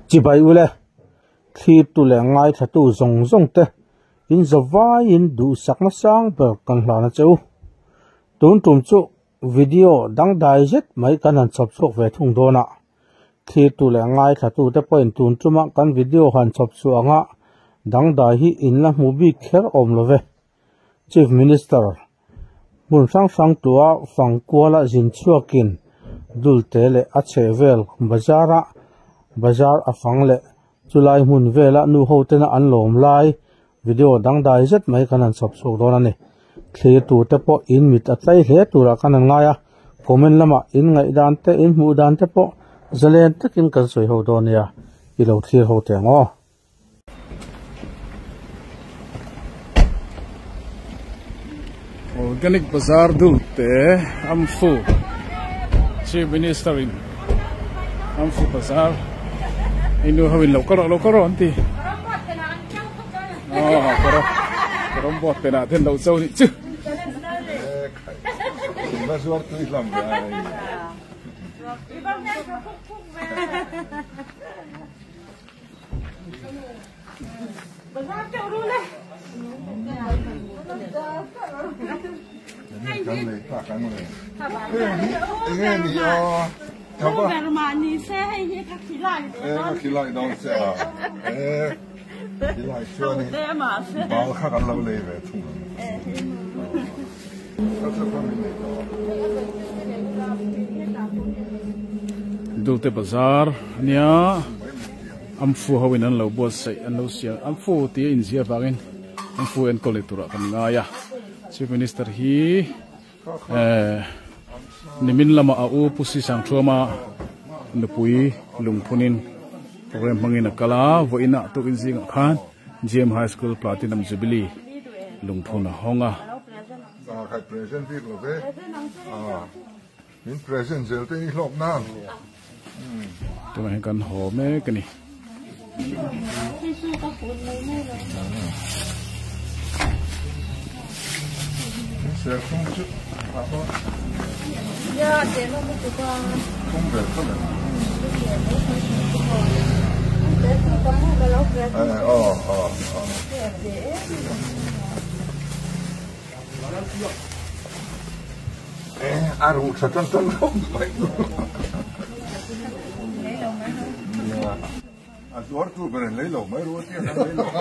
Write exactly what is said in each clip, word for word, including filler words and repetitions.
chỉ bay ule khi tu lệ ngay thật tu rong rong te in zawai in du sak na sang per kan hla na cheu tun tum chu video dang dai jet mai kan han chop chok ve thung do na khi tu lệ ngay thật tu te point tun chuma kan video han chop chu anga dang dai hi in la mu bi kher om lo ve chief minister mun sang sang tua phang kuala jin chuakin dul te le a chevel bazara bazar afang le chulai mun vela nu hotena an lom lai video dang dai zet mai kanan sop sok don ani thli tu te po in mit atlai hle tura kanan ngaya comment lama in ngai dan te in mu dan te po zalen takin kan soi ho don ya i lo thlir ho te ngo Organic Bazaar dulte amfu Chief Minister in amfu bazaar inu hawin lo karo lo karo anti oh karo karo bot pena then lo chau ni chu Bazaar tu Islam Bazaar chau ru le Kan le pa kan le. Eh ni ni yo. Apa? Berma ni saya ini kaki kilai. Eh ka kilai dong se a. Eh. Kilai chua ni. Saya mas. Ba kha kan lo le ve thung. Eh. Ka sa pa mi le. dulte bazaar nia amfu hawin an lo bo sai an lo sia amfu ti in zia bangin amfu en kolektura kan ngaya Chief Minister hi eh nimin lama au pusi sang thoma nupui lungphunin program mangina kala voina to in zinga khan G M High School Platinum Jubilee lungphuna honga Ba khai present vi lo ve. Ah. Min present zel te ni lop na. to ma kan ho me kani Se không chu. Apa? Ya, dia nak buka. Không về không về. Dia tu kamu kalau berat. Eh oh oh oh. Eh, aru sa tan tan không phải. Ya. Aduar tu beren lấy lẩu mấy ruột tiền lấy lẩu.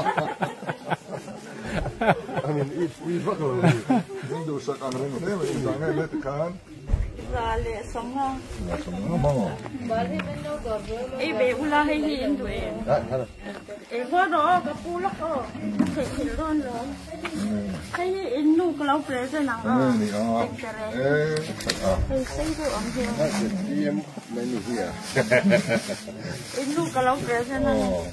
I mean, if we fuck over mình đồ sạch ăn rừng thế mà chúng ta nghe lấy từ can. Rale songa. Là sống nó mong. Eh, be ulah hi indu eh. Eh, kau dah kapulak oh. Kecilon loh. Saya inu kalau present nang. Eh, ni ah. Eh, ah. Eh, saya tu am dia. D M menu here. Inu kalau present nang. Oh.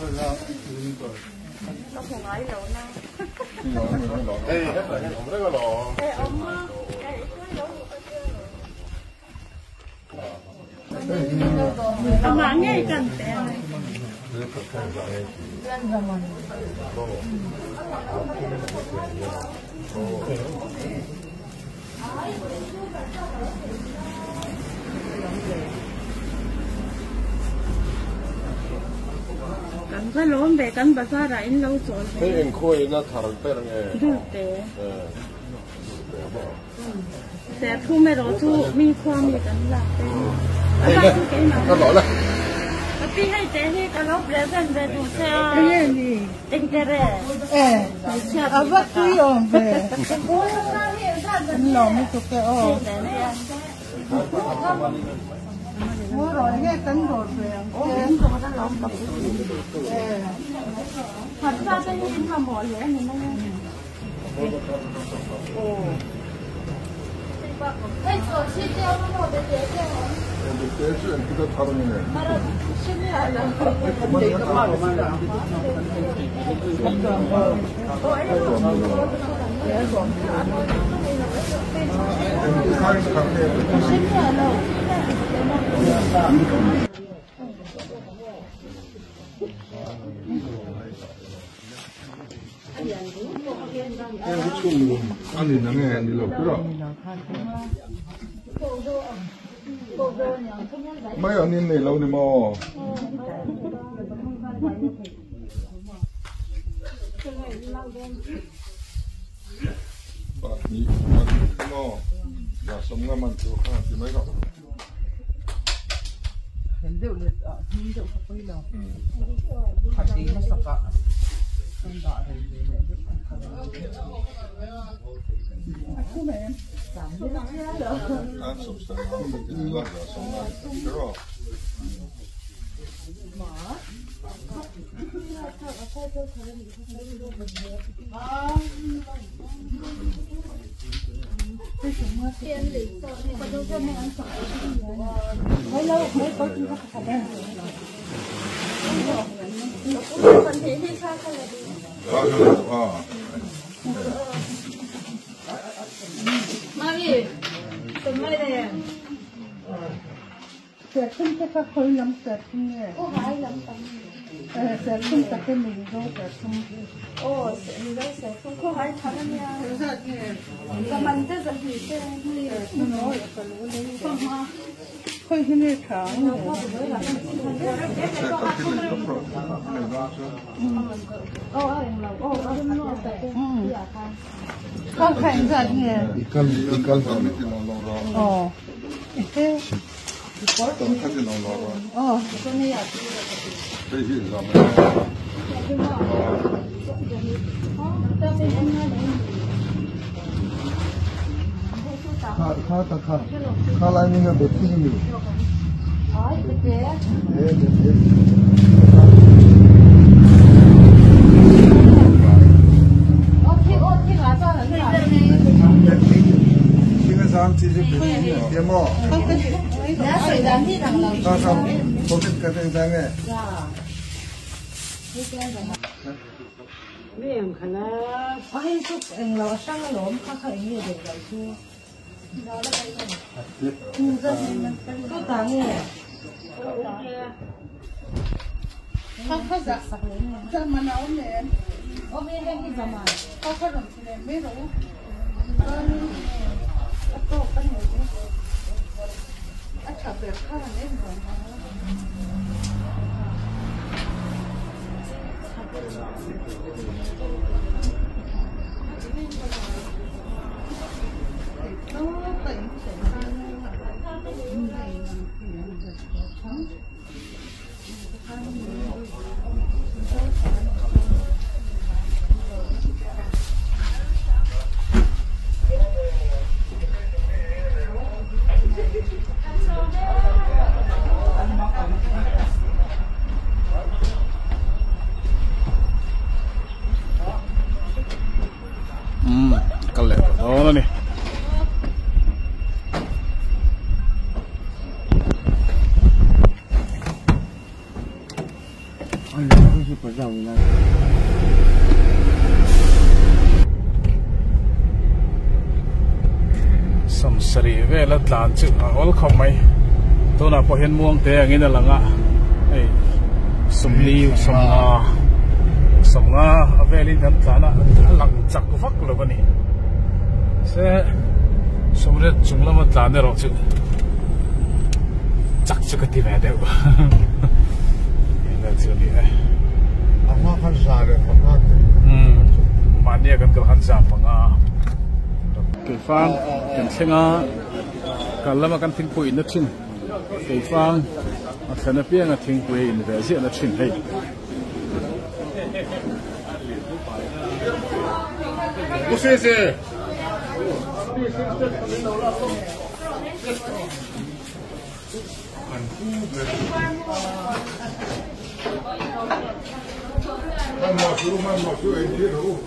Nó không ai lâu na. Eh, không có lò. Eh, 엄마. Mamanya ikan teh. Kan cái lốm về kan bazaar ra in lâu rồi. Thế em khôi nó thằng bé là nghe. Đúng thế. Sẽ thu mấy đồ thu mi khoa mi kan là thế. Nó nói là. Tapi hai teh ni kalau present về tu saya. Ini ni. Tingkere. Eh, apa tu yang be? Lo mi tu ke oh. Mua rồi nghe tấn rồi về. Oh, ini kau dah lom tak. Eh. Thật ra cái gì mà bỏ lẽ mình nó. Oh. Hey, so chị theo nó một cái gì thế hả? Thế chuyện cái thằng này. Mà nó xin lại là. Em cũng chung luôn. Anh nhìn nó nghe đi lột cái đó. mấy anh in này lâu này mà bạn nhỉ bạn mà giờ sống ngang mặt chỗ khác thì mấy cậu hiện đều liệt ở hiện đều không phải đâu hạt đi nó sập ạ không đợi thì để để không mẹ làm gì đó ăn sống sao mình là giờ sống ngang cái đó mấy lâu mấy có chúng ta phải đây phần thế thì sao không là à Mami, tụi mày đây sẽ không thể phát khối lắm sẽ không nghe ô hai lắm tầm sẽ không tập cái mình đâu sẽ không ô sẽ mình đâu sẽ không có hai thằng anh nha tụi mình tới giờ thì sẽ đi nó không ha khối cái này khá ô anh là ô anh nó sẽ đi à con không phải giật nghe ikan ikan kami di nolong orang ồ thế ikan kan di nolong orang ồ đây hiện ra khá khá khá khá khá lại mình là bếp gì nhỉ ơi cái ê ê ô thì ô thì là sao là cái sao chỉ là điểm mỏ giá sợi giá thì thằng nào sao sao có cái cái cái cái này miệng khả năng ai giúp anh lo sang nó lốm khác khác như vậy vậy chứ tôi tặng nghe khác khác giặc sặc lên ra mà nấu nè ô bên đây thì giờ mà khác khác làm gì mấy rồi tô cái này anh chả việc khác là nên rồi cái lẽ đó nè anh không chịu phải giàu này sầm sari về là đàn chữ ol không mấy tôi nào có hiện muông thế nghe là ngã ấy sum liu sum ngà sum ngà về lên thằng ta là lăng chắc của phật rồi vậy sẽ sum rất chúng là một đàn này rồi chứ chắc chứ cái gì vậy đâu là chuyện này anh mà khăn xa rồi khăn khác um mà nia gần cái khăn xa bằng à cái phang cái xe ngà cái làm mà cái thing quỷ nó chín cái phang mà cái nó biết cái thing quỷ về diện nó chín hay 不谢谢慢慢修，慢慢修，人接头。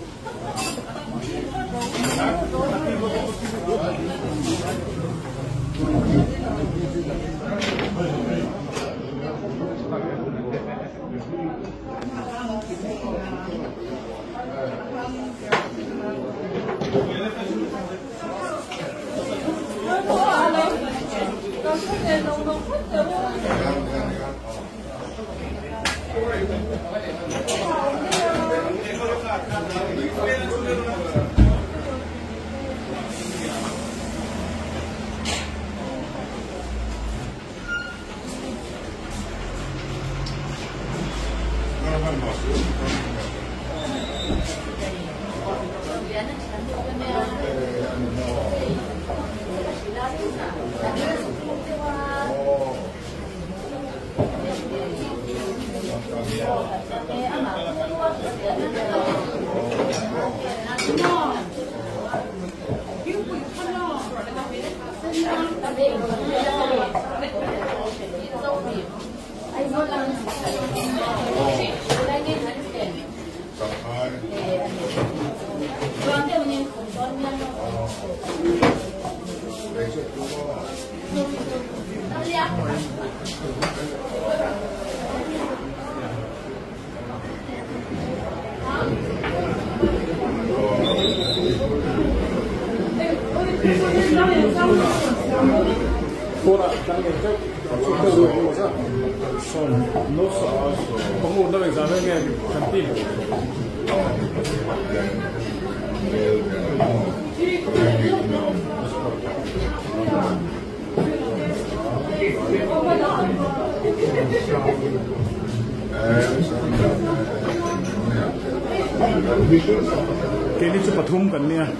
cái này chụp bắt thum cần nè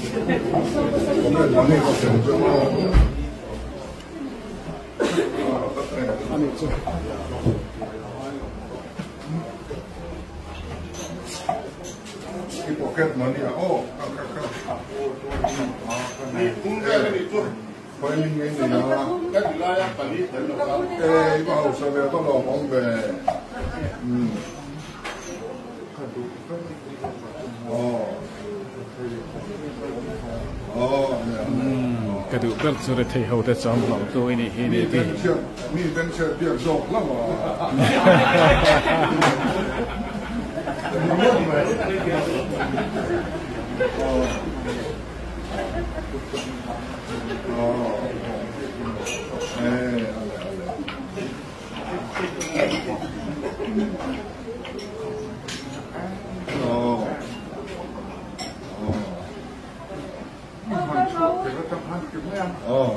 anh chụp cái pocket money à ô cũng cái này chút phải linh cái này là cái gì là phải đi cái bảo sao về tôi làm ông về cái tụ bớt rồi để thấy hậu để chọn lòng tôi này hi này thì mi bên xe việc rộng lắm mà 어.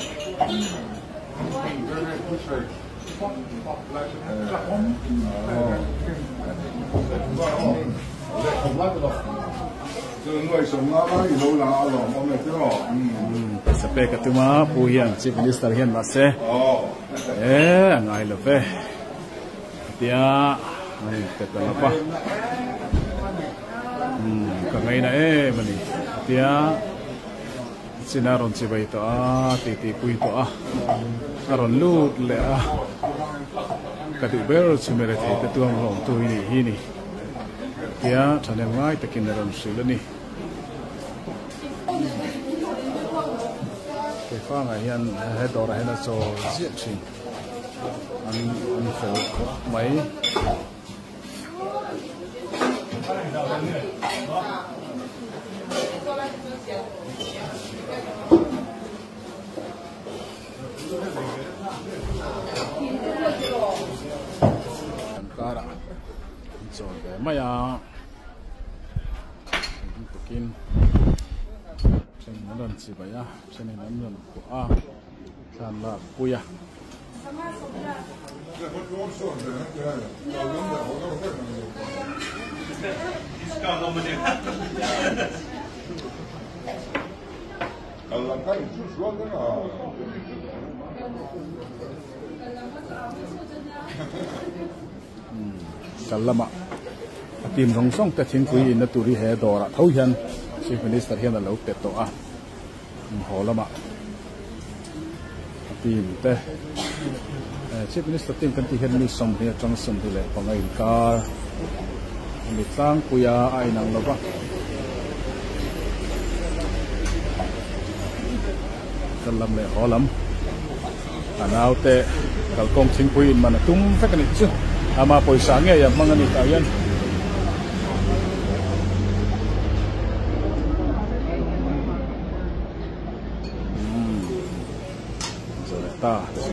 Sampai ketemu Puhian Chief Minister Hian Mase. Eh, ngai lepe. Dia, ai kata apa? Hmm, kangai na eh mani. Dia sinaron si ba ito ah, titi ko ito ah. Aron lut le ah. Katuber sumeret ito tuang long tu ini ini. Dia tanam ngai takin naron sila ni. Fa nga hian he dor he na so ziat chin an an fel mai kara so de maya tukin nan si ba ya sene nan nan ko a san la ku ya kalama tim rong song ta thin kui in na turi he dora thau hian Chief Minister hian a lo te to a holama team te Chief Minister team kan ti hian mi som hi chang som hi le pangai kar mi tlang kuya ai nang lo ba kalam le holam anau te kalkong thing pui in man tum fa kan chu ama poisa nge ya mangani ta yan ta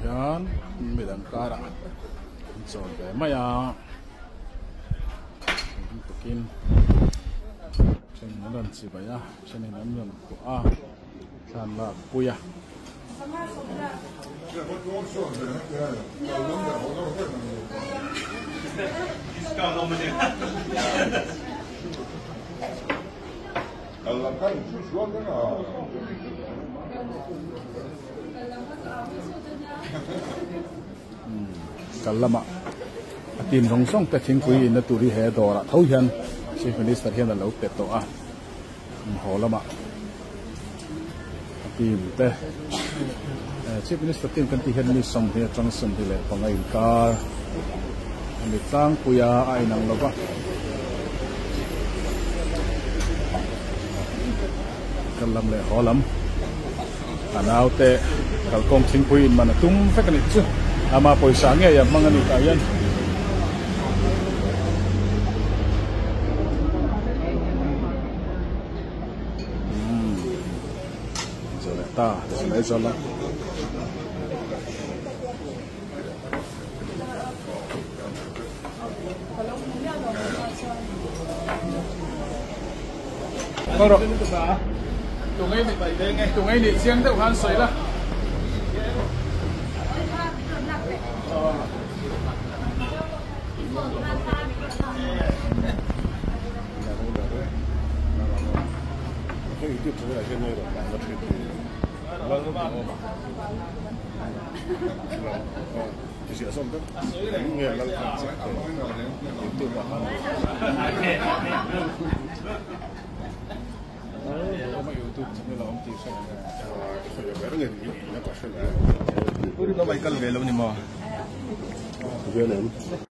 hian mi dan kara chon ve maya tukin chen nan chi ba ya chen nan nan ko a san la puya Allah kan susuan kan kalama atin rong song te thing pui in tu ri he dora thau hian chief minister hian lo pe to a holama atin te chief minister tin kan ti hian mi som he chang som hi le pangai ka mi tlang puya ai nang lo ba kalam le holam anau te kalkong thing pui in mana tum fe kan chu ama poisa nge ya mangani ka yan hmm zalata zalai zala Oro tụi ấy bị đây ngay tụi ấy đi riêng đâu han sấy đó cái thứ là cái này là bạn có thể vâng đúng không thì sẽ xong tất những người lăn sẽ có những tiêu quả hơn nó bay cân về lâu ni mò